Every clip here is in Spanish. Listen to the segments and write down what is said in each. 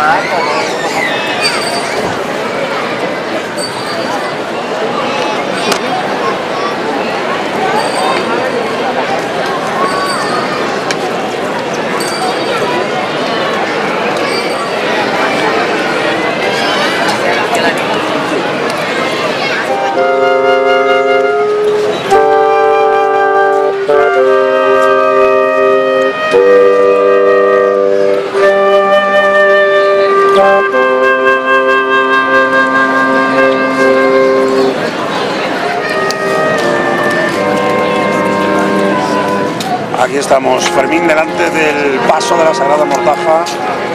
Aquí estamos, Fermín, delante del paso de la Sagrada Mortaja.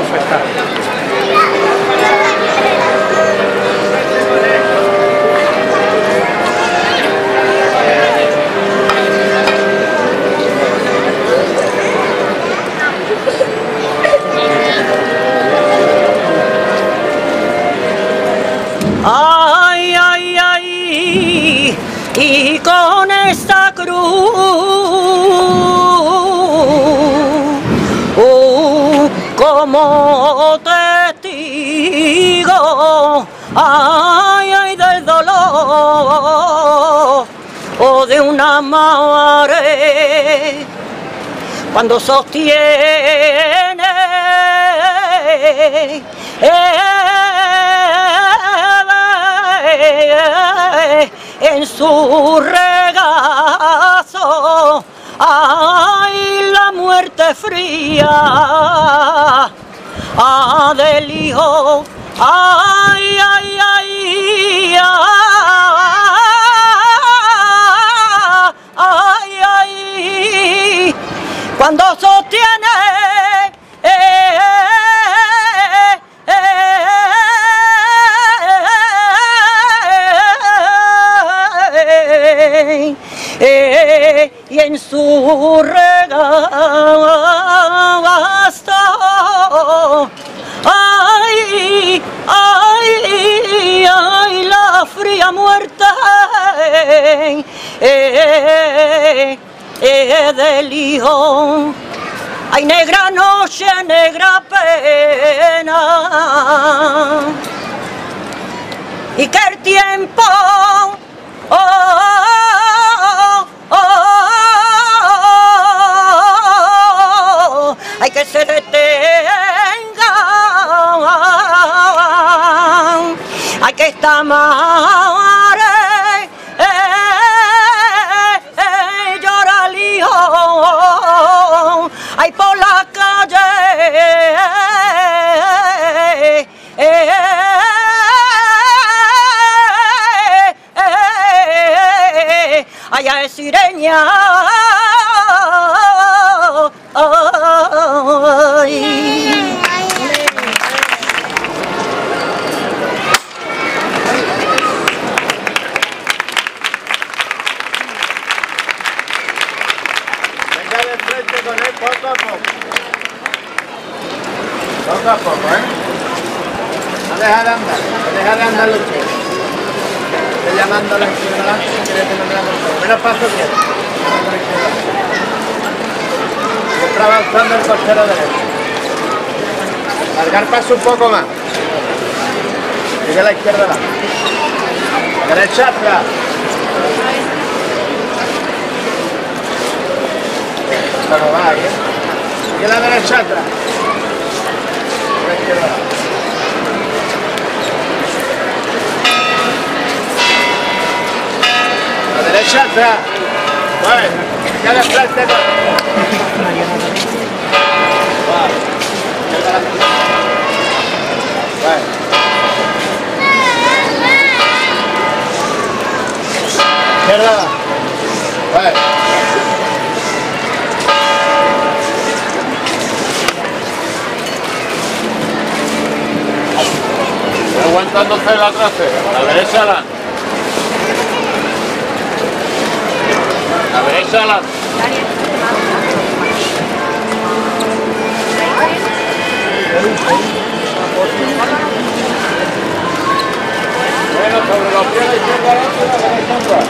Ay, ay, ay, y con esta cruz como testigo, ay, ay, del dolor o de una madre cuando sostiene en su regazo, ay, la muerte fría del hijo, ay, ay, ay, ay, ay, cuando sostiene y en su regazo, ay, ay, ay, la fría muerte del hijo. Ay, negra noche, negra pena, y que el tiempo hay que se detenga, hay que estar madre, llora el hijo, hay por la calle, allá es sireña. Venga de frente con él poco a poco. Poco a poco, ¿eh? No deja de andar, no deja de andar los pies. Estoy llamando a la izquierda adelante si quieres tener la montaña. Menos paso quiero. Siempre avanzando el costero derecho. Largar paso un poco más. Sigue a la izquierda adelante. Derecha atrás. Esto no va ahí, ¿eh? Sigue la derecha atrás. La izquierda adelante. La derecha atrás. Bueno, ya de frente con... Bueno. Izquierda. Bueno. Aguantándose la trasera, la derecha adelante. La derecha adelante. Bueno, sobre los pies de izquierda adelante, la derecha atrás.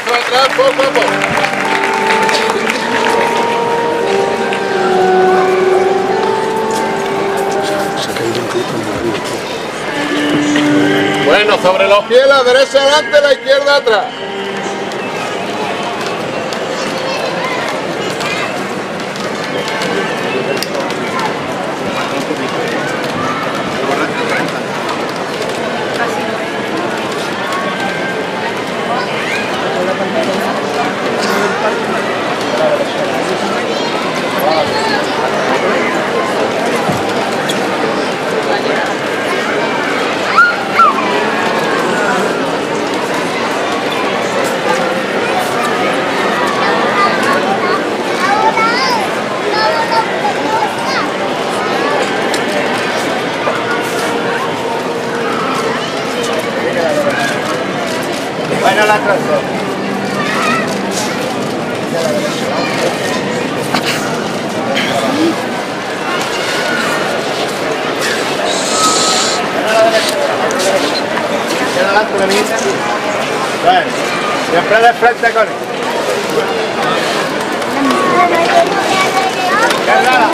paso atrás poco a poco. Bueno, sobre los pies, la derecha adelante, la izquierda atrás. Bueno, la trazo. Bueno, siempre de frente con él. Carrera.